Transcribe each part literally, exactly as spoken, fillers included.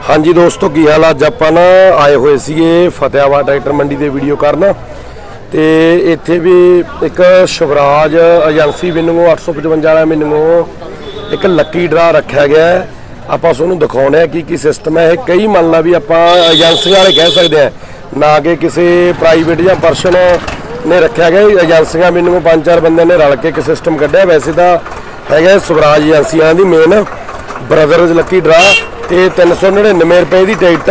हाँ जी दोस्तों की हाल अज आप आए हुए थे फतेहाबाद ट्रैक्टर मंडी से वीडियो करना तो इत्थे भी एक शिवराज एजेंसी मैनू अठ सौ पचवंजा वाला मैनू एक लकी ड्रा रखा गया है। आप दिखाने की की सिस्टम है। कई मान ला भी आप एजेंसी वाले कह सकते हैं ना कि किसी प्राइवेट या परसन ने रखा गया। एजेंसियां मैनू पांच चार बंदे ने रल के एक सिस्टम कढ़िया। वैसे तो है शिवराज एजेंसी की मेन ब्रदर्स लकी ड्रा तो तीन सौ नड़िनवे रुपए की टिकट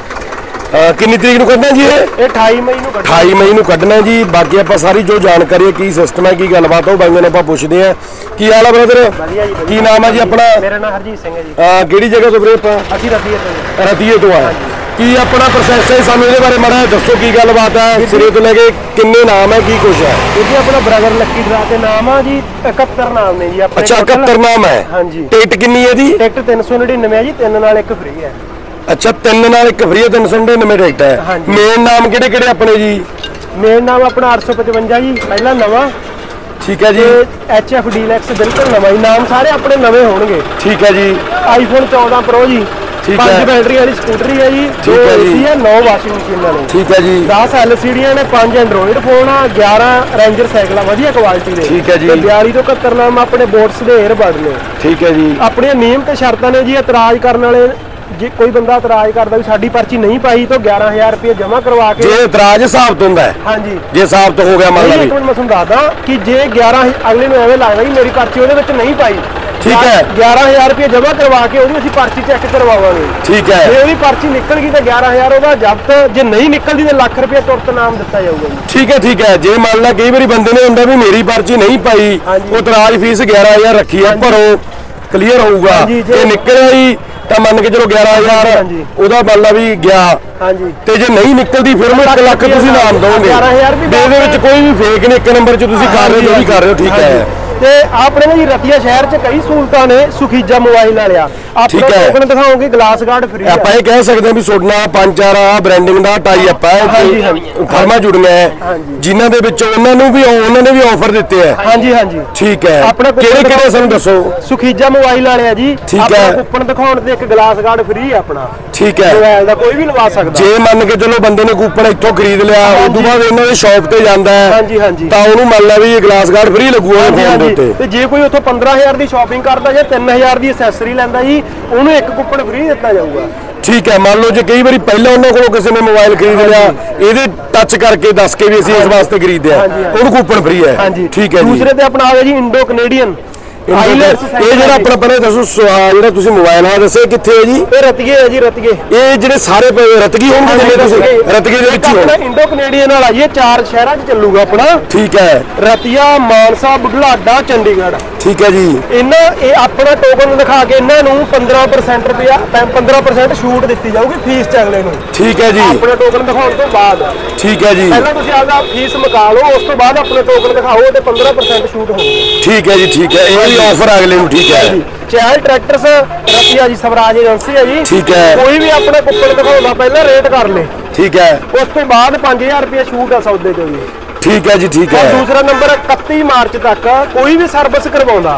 है। किन्नी तरीक को कढ़ना जी? अठाई मई को अठाई मई को कढ़ना जी। बाकी आप सारी जो जानकारी है की सिस्टम है की गलबात हो बंदे ने आप पूछते हैं की हाल है ब्रदर? की नाम है जी अपना? मेरा नाम हरजीत सिंह है जी। हाँ किहड़ी जगह तो फिर ਅਸੀਂ ਰਤੀਏ ਤੋਂ रतीए तो है की अपना प्रोसैस है सानू इहदे बारे माड़ा दसो की गलबात है सिरे तो लैके किन्ने नाम है की कुछ है? जी अपना ब्रदर लकी ड्रा के नाम है जी इकहत्तर नाम ने जी अपने। अच्छा इकहत्तर नाम है। हाँ जी। टिकट कितनी है जी? टिकट तीन सौ नड़िनवे है जी। तीन नाल एक फ्री है। अच्छा तीन नाल एक फ्री है। तीन सौ नड़िनवे टिकट है। हाँ जी। मेन नाम किहड़े किहड़े अपने जी? मेन नाम अपना अठ सौ पचवंजा जी पहला नवा। ठीक है जी। एच एफ डीलैक्स बिल्कुल नवा ही नाम सारे अपने नवे होंगे। ठीक है जी। आईफोन चौदह प्रो जी। ठीक पांच है। बैटरी वाली स्कूटरी है जी। ठीक है जी। है नौ वाशिंग मशीन ने। ठीक है जी। दस एल सी डी ने पांच एंड्रॉइड फोन आ ग्यारह रेंजर साइकिल वधिया क्वालिटी दे। ठीक है जी। बयाली तो इकहत्तर नाम अपने बोट्स दे एयरबड ने। ठीक है जी। अपने नियम ते शर्तां ने जी इतराज करने वाले जे कोई बंदा इतराज करता भी साडी पर्ची नहीं पाई तो ग्यारह हजार रुपये जमा करवा के जे इतराज साबित होंदा है। हाँ जी। जे साबित हो गया मान लो एक मिनट मैं समझा दा कि जे ग्यारह अगले ने एवें लगदा कि मेरी पर्ची ਉਹਦੇ ਵਿੱਚ नहीं पाई। ठीक है। ग्यारह हजार रुपये जमा करवा के ਉਹਦੀ ਅਸੀਂ पर्ची चेक करवावांगे। ठीक है। ਜੇ ਉਹਦੀ पर्ची निकल गई तो ग्यारह हजार ਉਹਦਾ ਜ਼ਬਤ जे नहीं निकलदी तो लाख रुपये तुरंत नाम दिता जाऊगा जी। ठीक है ठीक है। जे मान ला कई बार बंदे ने हुंदा भी मेरी पर्ची नहीं पाई वो इतराज फीस ग्यारह हजार रखी है भरो क्लीयर होगा जे निकल आई तो मान के चलो ग्यारह हजार ਉਹਦਾ मान ला भी गया। हाँ जी। ਤੇ ਜੇ ਨਹੀਂ ਨਿਕਲਦੀ ਫਿਰ ਉਹਨੂੰ एक ਲੱਖ ਤੁਸੀਂ ਨਾਮ ਦੋਗੇ। ग्यारह हजार भी ਇਹਦੇ ਵਿੱਚ ਕੋਈ ਵੀ ਫੇਕ ਨਹੀਂ। ਇੱਕ ਨੰਬਰ 'ਚ ਤੁਸੀਂ ਕਰ ਰਹੇ ਹੋ ਜੋ ਵੀ ਕਰ ਰਹੇ ਹੋ। ਠੀਕ ਹੈ। ਤੇ ਆਪਣੇ ਨਾ ਜੀ ਰਤੀਆ ਸ਼ਹਿਰ 'ਚ ਕਈ ਸਹੂਲਤਾਂ ਨੇ ਸੁਖੀਜਾ ਮੋਬਾਈਲ ਵਾਲਿਆ ਆਪਣੇ ਟੋਕਨ ਦਿਖਾਓਗੇ ਗਲਾਸ ਗਾਰਡ ਫ੍ਰੀ ਹੈ। ਆਪਾਂ ਇਹ ਕਹਿ ਸਕਦੇ ਹਾਂ ਵੀ ਸੋਡਨਾ ਪੰਜ ਚਾਰ ਆ ਬ੍ਰਾਂਡਿੰਗ ਦਾ ਟਾਈ ਅਪ ਹੈ ਫਰਮਾ ਜੁੜੀਆਂ ਹੈ ਜਿਨ੍ਹਾਂ ਦੇ ਵਿੱਚ ਉਹਨਾਂ ਨੂੰ ਵੀ ਉਹਨਾਂ ਨੇ ਵੀ ਆਫਰ ਦਿੱਤੇ ਹੈ। ਹਾਂਜੀ ਹਾਂਜੀ ਠੀਕ ਹੈ। ਕਿਹੜੇ ਕਿਹੜੇ ਸਾਨੂੰ ਦੱਸੋ? ਸੁਖੀਜਾ ਮੋਬਾਈਲ ਵਾਲਿਆ ਜੀ ਆਪਣਾ ਕੂਪਨ ਦਿਖਾਉਣ ਤੇ ਇੱਕ ਗਲਾਸ ਗਾਰਡ ਫ੍ਰੀ ਹੈ ਆਪਣਾ। ਠੀਕ ਹੈ। ਮੋਬਾਈਲ ਦਾ ਕੋਈ ਵੀ ਲਵਾ ਸਕਦਾ। ਜੇ ਮੰਨ ਕੇ ਚਲੋ ਬੰਦੇ ਨੇ ਕੂਪਨ ਇੱਥੋਂ ਖਰੀਦ ਲਿਆ ਉਸ ਤੋਂ ਬਾਅਦ ਇਹਨਾਂ ਦੀ ਸ਼ਾਪ ਤੇ ਜਾਂਦਾ ਹੈ ਹਾਂਜੀ ਹਾਂਜੀ ਤਾਂ ਉਹਨੂੰ ਮੰਨ ਲਾ ਵੀ ਇਹ ਗਲਾਸ ਗਾਰਡ ਫ੍ਰੀ ਲੱਗੂਗਾ ਫੋਨ ਦੇ ਉੱਤੇ। ਤੇ ਜੇ ਕੋਈ ਉੱਥੋਂ पंद्रह हजार की शॉपिंग करता या तीन हजार की एक्सेसरी लेंदा जी उन्हें एक कूपन फ्री दिता जाऊगा। ठीक है। मान लो जो कई बार पहले उन्होंने को किसी ने मोबाइल खरीद लिया ये टच करके दस के भी असीं इस वास्ते खरीदे उन्होंने कूपन फ्री है। ठीक है। दूसरे ते अपना आ गया जी इंडो कनेडियन ਇਹ ਜਿਹੜਾ ਆਪਣਾ ਪਹਿਲਾਂ ਦੱਸੋ ਜਿਹੜਾ ਤੁਸੀਂ ਮੋਬਾਈਲ ਆ ਦੱਸੇ ਕਿੱਥੇ ਹੈ ਜੀ? ਇਹ ਰਤੀਏ ਹੈ ਜੀ ਰਤੀਏ। ਇਹ ਜਿਹੜੇ ਸਾਰੇ ਰਤਗੀ ਹੋਣਗੇ ਜਿਵੇਂ ਤੁਸੀਂ ਰਤਗੇ ਦੇ ਵਿੱਚ ਹੀ ਹੋਣਾ। ਇੰਡੋ ਕੈਨੇਡੀਅਨ ਵਾਲਾ ਇਹ ਚਾਰ ਸ਼ਹਿਰਾਂ 'ਚ ਚੱਲੂਗਾ ਆਪਣਾ। ਠੀਕ ਹੈ। ਰਤੀਆ ਮਾਨਸਾ ਬੁਢਲਾਡਾ ਚੰਡੀਗੜ੍ਹ। ਠੀਕ ਹੈ ਜੀ। ਇਹਨਾਂ ਇਹ ਆਪਣਾ ਟੋਕਨ ਦਿਖਾ ਕੇ ਇਹਨਾਂ ਨੂੰ पंद्रह परसेंट ਰੁਪਿਆ पंद्रह परसेंट ਛੂਟ ਦਿੱਤੀ ਜਾਊਗੀ ਫੀਸ ਚ ਅਗਲੇ ਨੂੰ। ਠੀਕ ਹੈ ਜੀ। ਆਪਣਾ ਟੋਕਨ ਦਿਖਾਉਣ ਤੋਂ ਬਾਅਦ। ਠੀਕ ਹੈ ਜੀ। ਪਹਿਲਾਂ ਤੁਸੀਂ ਆਪਦਾ ਫੀਸ ਮੁਕਾ ਲਓ ਉਸ ਤੋਂ ਬਾਅਦ ਆਪਣੇ ਟੋਕਨ ਦਿਖਾਓ ਤੇ पंद्रह परसेंट ਛੂਟ ਹੋਊਗੀ। ਠੀਕ ਹੈ ਜੀ ਠੀਕ ਹੈ। ਇਹ ऑफर अगले ਨੂੰ। ठीक है। चहल ट्रैक्टर्स रतिया जी स्वराज एजेंसी है जी। ठीक है। कोई भी अपने कूपन दिखाउंदा पहले रेट कर ले। ठीक है। उस तो बाद पांच हजार रुपये छूट है सौदे चो जी। ठीक है जी ठीक है। दूसरा नंबर इकतीस मार्च तक कोई भी सर्विस करवाउंदा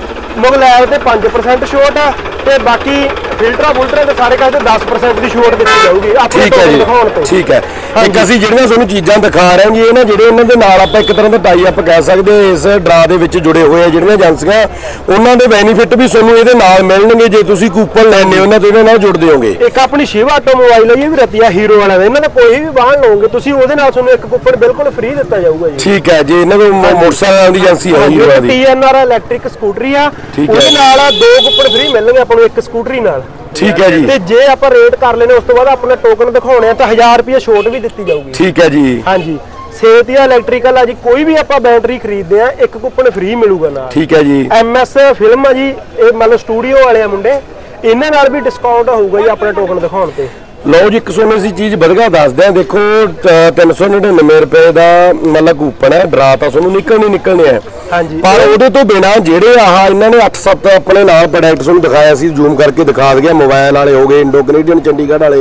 मोबाइल ते पांच परसेंट छूट है ते बाकी फिल्टर फुल्टर ते सारे कहते दस परसेंट की छूट दी जाऊगी अपने टोकन दिखाउण ते। ठीक है। एक ਅਸੀਂ ਜਿਹੜੀਆਂ ਤੁਹਾਨੂੰ ਚੀਜ਼ਾਂ ਦਿਖਾ ਰਹੇ ਹਾਂ ਜੀ ਇਹ ਨਾ ਜਿਹੜੇ ਉਹਨਾਂ ਦੇ ਨਾਲ ਆਪਾਂ ਇੱਕ ਤਰ੍ਹਾਂ ਦਾ ਟਾਈ ਅਪ ਕਹਿ ਸਕਦੇ ਇਸ ਡਰਾ ਦੇ ਵਿੱਚ ਜੁੜੇ ਹੋਏ ਆ ਜਿਹੜੀਆਂ ਏਜੰਸੀਆਂ ਉਹਨਾਂ ਦੇ ਬੈਨੀਫਿਟ ਵੀ ਤੁਹਾਨੂੰ ਇਹਦੇ ਨਾਲ ਮਿਲਣਗੇ ਜੇ ਤੁਸੀਂ ਕੂਪਨ ਲੈਣੇ ਉਹਨਾਂ ਤੋਂ ਇਹਨਾਂ ਨਾਲ ਜੁੜਦੇ ਹੋਗੇ। ਇੱਕ ਆਪਣੀ ਸ਼ਿਵਾ ਆਟੋਮੋਬਾਈਲ ਹੈ ਇਹ ਵੀ ਰਤੀਆ ਹੀਰੋ ਵਾਲਾ ਇਹਨਾਂ ਦਾ ਕੋਈ ਵੀ ਵਾਹਨ ਲਓਗੇ ਤੁਸੀਂ ਉਹਦੇ ਨਾਲ ਤੁਹਾਨੂੰ ਇੱਕ ਕੂਪਨ ਬਿਲਕੁਲ ਫ੍ਰੀ ਦਿੱਤਾ ਜਾਊਗਾ ਜੀ। ਠੀਕ ਹੈ ਜੀ। ਇਹਨਾਂ ਕੋਲ ਮੋਟਰਸਾਈਕਲ ਦੀ ਏਜੰਸੀ ਹੈ ਹੀਰੋ ਦੀ T N R electric scooty ਆ ਉਹਦੇ ਨਾਲ ਦੋ ਕੂਪਨ ਫ੍ਰੀ ਮਿਲਣਗੇ ਆਪਾਂ ਨੂੰ ਇੱਕ ਸਕੂਟਰੀ ਨਾਲ। ठीक है जी। ते जे आप रेट कर लेने उस तो बाद अपने टोकन दिखाने तो हजार रुपये छूट भी दी जाऊगी। ठीक है जी। हाँ जी। सेहत या इलैक्ट्रिकल जी कोई भी आप बैटरी खरीदते हैं एक कूपन फ्री मिलूगा ना। ठीक है जी। एम एस फिल्म जी मतलब स्टूडियो वाले मुंडे इन्हां नाल भी डिस्काउंट होगा जी अपने टोकन दिखाने ते। लो जी एक सोने सी चीज़ वधिया दसदे हैं। देखो तीन सौ नड़िनवे रुपए का मतलब कूपन है डरा तो सोनू निकलनी निकलने है। हाँ जी। पर उहदे तो बिना जेडे आह इन्हां ने अठ सत्त अपने नाल प्रोडक्ट सोनू दिखाया सी जूम करके दिखा दिया मोबाइल वाले हो गए इंडो कनेडियन चंडीगढ़ वाले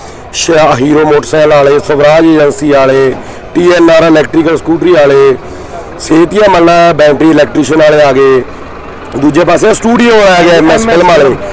हीरो मोटरसाइकिल वाले स्वराज एजेंसी वाले T N R electrical scooty वाले सेहतिया मतलब बैटरी इलैक्ट्रीशियन वाले आ गए दूजे पासे स्टूडियो आ गया एम एस फिल्म वाले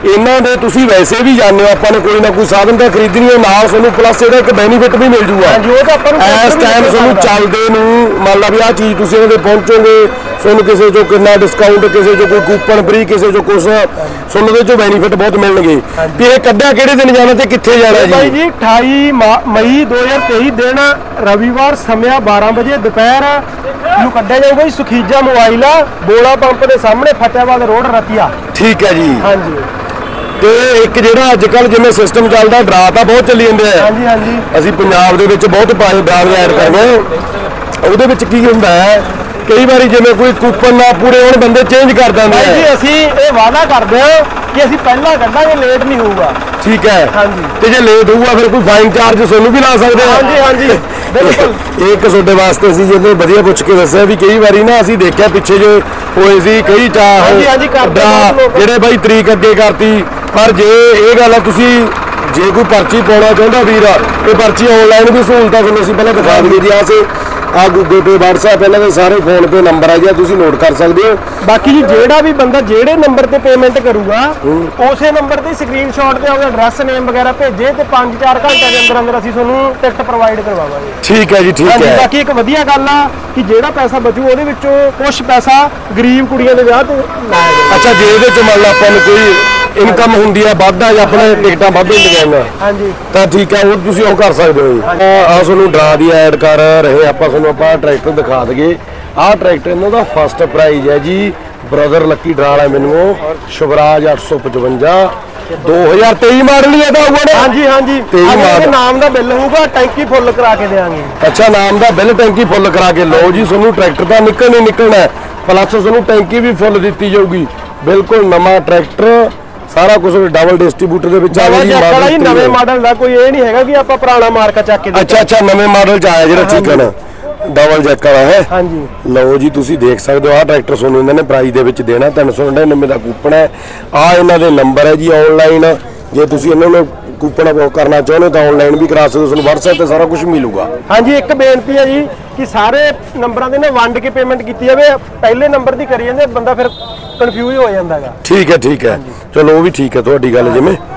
ਇਹਨਾਂ ਦੇ ਤੁਸੀਂ ਵੈਸੇ ਵੀ ਜਾਣਦੇ ਹੋ ਆਪਾਂ ਨੇ ਕੋਈ ਨਾ ਕੋਈ ਸਾਧਨ ਤਾਂ ਖਰੀਦਣੀ ਹੈ ਨਾਲ ਤੁਹਾਨੂੰ ਪਲੱਸ ਇਹਦਾ ਇੱਕ ਬੈਨੀਫਿਟ ਵੀ ਮਿਲ ਜੂਗਾ। ਹਾਂਜੀ ਉਹ ਤਾਂ ਆਪਾਂ ਨੂੰ ਇਸ ਟਾਈਮ ਤੁਹਾਨੂੰ ਚੱਲਦੇ ਨੂੰ ਮੰਨ ਲਾ ਵੀ ਆਹ ਚੀਜ਼ ਤੁਸੀਂ ਇਹਨਾਂ ਦੇ ਪਹੁੰਚੋਗੇ ਤੁਹਾਨੂੰ ਕਿਸੇ ਚੋਂ ਕਿੰਨਾ ਡਿਸਕਾਊਂਟ ਕਿਸੇ ਚੋਂ ਕੋਈ ਕੂਪਨ ਫ੍ਰੀ ਕਿਸੇ ਚੋਂ ਕੁਛ ਤੁਹਾਨੂੰ ਉਹਦੇ ਚੋਂ ਬੈਨੀਫਿਟ ਬਹੁਤ ਮਿਲਣਗੇ। ਤੇ ਇਹ ਕੱਢਿਆ ਕਿਹੜੇ ਦਿਨ ਜਾਣਾ ਤੇ ਕਿੱਥੇ ਜਾਣਾ ਜੀ? ਬਾਈ ਜੀ ਅਠਾਈ ਮਈ ਦੋ ਹਜ਼ਾਰ ਤੇਈ ਦਿਨ ਰਵੀਵਾਰ ਸਮਿਆ ਬਾਰਾਂ ਵਜੇ ਦੁਪਹਿਰ ਨੂੰ ਕੱਢਿਆ ਜਾਊਗਾ ਜੀ। ਸੁਖੀਜਾ ਮੋਬਾਈਲ ਆ ਬੋਲਾ ਪੰਪ ਦੇ ਸਾਹਮਣੇ ਫਤਿਆਬਾਦ ਰੋਡ ਰਤੀਆ। ਠੀਕ ਹੈ ਜੀ। ਹਾਂਜੀ ਤੇ ਇੱਕ ਜਿਹੜਾ ਅੱਜ ਕੱਲ ਜਿਵੇਂ ਸਿਸਟਮ ਚੱਲਦਾ ਡਰਾ ਤਾਂ ਬਹੁਤ ਚੱਲੀ ਜਾਂਦੇ ਆ। ਹਾਂਜੀ ਹਾਂਜੀ ਅਸੀਂ ਪੰਜਾਬ ਦੇ ਵਿੱਚ ਬਹੁਤ ਪਾਏ ਡਰਾ ਐਡ ਕਰਦੇ ਉਹਦੇ ਵਿੱਚ ਕੀ ਹੁੰਦਾ ਹੈ ਕਈ ਵਾਰੀ ਜਿਵੇਂ ਕੋਈ ਕੂਪਨ ਨਾ ਪੂਰੇ ਹੋਣ ਬੰਦੇ ਚੇਂਜ ਕਰ ਦਿੰਦੇ ਆ। ਜੀ ਅਸੀਂ ਇਹ ਵਾਅਦਾ ਕਰਦੇ ਹਾਂ ਕਿ ਅਸੀਂ ਪਹਿਲਾਂ ਕੱਢਾਂਗੇ ਲੇਟ ਨਹੀਂ ਹੋਊਗਾ। ਠੀਕ ਹੈ। ਹਾਂਜੀ ਤੇ ਜੇ ਲੇਟ ਹੋਊਗਾ ਫਿਰ ਕੋਈ ਫਾਈਨ ਚਾਰਜ ਤੁਹਾਨੂੰ ਵੀ ਲਾ ਸਕਦੇ ਆ। ਹਾਂਜੀ ਹਾਂਜੀ ਬਿਲਕੁਲ। ਇਹ ਇੱਕ ਤੁਹਾਡੇ ਵਾਸਤੇ ਅਸੀਂ ਜਿਹਨੇ ਵਧੀਆ ਪੁੱਛ ਕੇ ਦੱਸਿਆ ਵੀ ਕਈ ਵਾਰੀ ਨਾ ਅਸੀਂ ਦੇਖਿਆ ਪਿੱਛੇ ਜੇ ਹੋਏ ਸੀ ਕਈ ਚਾਹ ਹਾਂਜੀ ਹਾਂਜੀ ਕਰਦੇ ਜਿਹੜੇ ਬਾਈ ਤਰੀਕ ਅੱਗੇ ਕਰਤੀ ਪਰ ਜੇ ਇਹ ਗੱਲ ਆ ਤੁਸੀਂ ਜੇ ਕੋਈ ਪਰਚੀ ਪਾਉਣਾ ਚਾਹੁੰਦਾ ਵੀਰ ਇਹ ਪਰਚੀ ਆਨਲਾਈਨ ਵੀ ਸਹੂਲਤਾਂ ਤੁਹਾਨੂੰ ਅਸੀਂ ਪਹਿਲਾਂ ਦਿਖਾ ਦਈਏ ਜੀ। ਆਸੇ ਆ ਗੂਗਲ ਪੇ WhatsApp ਇਹਨਾਂ ਦੇ ਸਾਰੇ ਫੋਨ ਪੇ ਨੰਬਰ ਆ ਜੀ ਤੁਸੀਂ ਨੋਟ ਕਰ ਸਕਦੇ ਹੋ। ਬਾਕੀ ਜੀ ਜਿਹੜਾ ਵੀ ਬੰਦਾ ਜਿਹੜੇ ਨੰਬਰ ਤੇ ਪੇਮੈਂਟ ਕਰੂਗਾ ਉਸੇ ਨੰਬਰ ਤੇ ਸਕਰੀਨਸ਼ਾਟ ਤੇ ਆਪਣਾ ਐਡਰੈਸ ਨੇਮ ਵਗੈਰਾ ਭੇਜੇ ਤੇ ਪੰਜ ਚਾਰ ਘੰਟਿਆਂ ਦੇ ਅੰਦਰ ਅੰਦਰ ਅਸੀਂ ਤੁਹਾਨੂੰ ਟਿਕਟ ਪ੍ਰੋਵਾਈਡ ਕਰਵਾਵਾਂਗੇ। ਠੀਕ ਹੈ ਜੀ ਠੀਕ ਹੈ। ਬਾਕੀ ਇੱਕ ਵਧੀਆ ਗੱਲ ਆ ਕਿ ਜਿਹੜਾ ਪੈਸਾ ਬਚੂ ਉਹਦੇ ਵਿੱਚੋਂ ਕੁਝ ਪੈਸਾ ਗਰੀਬ ਕੁੜੀਆਂ ਦੇ ਵਿਆਹ ਤੇ ਲਾਇਆ ਜਾਵੇ। ਅੱਛਾ ਜੇ ਇਹਦੇ ਚ ਮੰਨ ਲਾ ਆਪਾਂ ਨੂੰ ਕੋਈ ਇਨਕਮ ਹੁੰਦੀ ਹੈ ਵਾਧਾ ਜਾਂ ਆਪਣੇ ਟਿਕਟਾਂ ਵੱਧ ਹੁੰਦੀਆਂ ਨੇ ਹਾਂਜੀ ਤਾਂ ਠੀਕ ਹੈ ਉਹ ਤੁਸੀਂ ਉਹ ਕਰ ਸਕਦੇ ਹੋ ਜੀ। ਆ ਤੁਹਾਨੂੰ ਡਰਾ ਦੀ ਐਡ ਕਰ ਰਹੇ ਆਪਾਂ ਤੁਹਾਨੂੰ ਆਪਾਂ ਟਰੈਕਟਰ ਦਿਖਾ ਦਈਏ। ਆਹ ਟਰੈਕਟਰ ਇਹਨਾਂ ਦਾ ਫਸਟ ਪ੍ਰਾਈਜ਼ ਹੈ ਜੀ ਬ੍ਰਦਰ ਲੱਕੀ ਡਰਾ ਵਾਲਾ ਮੈਨੂੰ ਸ਼ਿਵਰਾਜ ਅੱਠ ਸੌ ਪਚਵੰਜਾ ਦੋ ਹਜ਼ਾਰ ਤੇਈ ਮਾਡਲ ਹੀ ਇਹਦਾ ਹੋਊਗਾ ਨਾ। ਹਾਂਜੀ ਹਾਂਜੀ ਇਹਦੇ ਨਾਮ ਦਾ ਬਿੱਲ ਹੋਊਗਾ ਟੈਂਕੀ ਫੁੱਲ ਕਰਾ ਕੇ ਦੇਵਾਂਗੇ। ਅੱਛਾ ਨਾਮ ਦਾ ਬਿੱਲ ਟੈਂਕੀ ਫੁੱਲ ਕਰਾ ਕੇ ਲਓ ਜੀ ਤੁਹਾਨੂੰ ਟਰੈਕਟਰ ਤਾਂ ਨਿਕਲਣਾ ਹੀ ਨਿਕਲਣਾ ਪਲੱਸ ਤੁਹਾਨੂੰ ਟੈਂਕੀ ਵੀ ਫੁੱਲ ਦਿੱਤੀ ਜਾਊਗੀ। ਬਿਲਕੁਲ ਨਵਾਂ ਟਰੈਕਟਰ ਸਾਰਾ ਕੁਝ ਡਬਲ ਡਿਸਟ੍ਰੀਬਿਊਟਰ ਦੇ ਵਿੱਚ ਆ ਗਿਆ ਜੀ। ਨਵੇਂ ਮਾਡਲ ਦਾ ਕੋਈ ਇਹ ਨਹੀਂ ਹੈਗਾ ਕਿ ਆਪਾਂ ਪੁਰਾਣਾ ਮਾਰਕਾ ਚੱਕ ਕੇ ਅੱਛਾ ਅੱਛਾ ਨਵੇਂ ਮਾਡਲ ਚ ਆਇਆ ਜਿਹੜਾ ਠੀਕ ਹੈ ਨਾ ਡਬਲ ਜੈਕ ਵਾਲਾ ਹੈ। ਹਾਂਜੀ ਲਓ ਜੀ ਤੁਸੀਂ ਦੇਖ ਸਕਦੇ ਹੋ ਆਹ ਟਰੈਕਟਰ ਤੁਹਾਨੂੰ ਇਹਨਾਂ ਨੇ ਪ੍ਰਾਈਸ ਦੇ ਵਿੱਚ ਦੇਣਾ ਤਿੰਨ ਸੌ ਨੜਿਨਵੇਂ ਦਾ ਕੂਪਨ ਹੈ। ਆ ਇਹਨਾਂ ਦੇ ਨੰਬਰ ਹੈ ਜੀ ਆਨਲਾਈਨ ਜੇ ਤੁਸੀਂ ਇਹਨਾਂ ਨੂੰ ਕੂਪਨ ਬੁੱਕ ਕਰਨਾ ਚਾਹੁੰਦੇ ਤਾਂ ਆਨਲਾਈਨ ਵੀ ਕਰਾ ਸਕਦੇ ਹੋ ਤੁਹਾਨੂੰ WhatsApp ਤੇ ਸਾਰਾ ਕੁਝ ਮਿਲੂਗਾ। ਹਾਂਜੀ ਇੱਕ ਬੇਨਤੀ ਹੈ ਜੀ ਕਿ ਸਾਰੇ ਨੰਬਰਾਂ ਦੇ ਨਾ ਵੰਡ ਕੇ ਪੇਮੈਂਟ ਕੀਤੀ ਜਾਵੇ। ਪਹਿਲੇ ਨੰਬਰ ਦੀ ਕਰੀ ਜਾਂਦੇ ਬੰਦਾ ਫਿਰ ਕਨਫਿਊਜ਼ ਹੋ ਜਾਂਦਾ ਹੈਗਾ। ਠੀਕ ਹੈ ਠੀਕ ਹੈ ਚਲੋ ਉਹ ਵੀ ਠੀਕ ਹੈ ਤੁਹਾਡੀ ਗੱਲ ਜਿਵੇਂ